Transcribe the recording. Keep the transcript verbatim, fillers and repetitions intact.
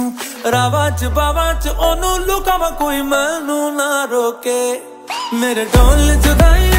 रावां च बावां च ओनू लुकावां कोई मैनू ना रोके। मेरे ढोल जुदाई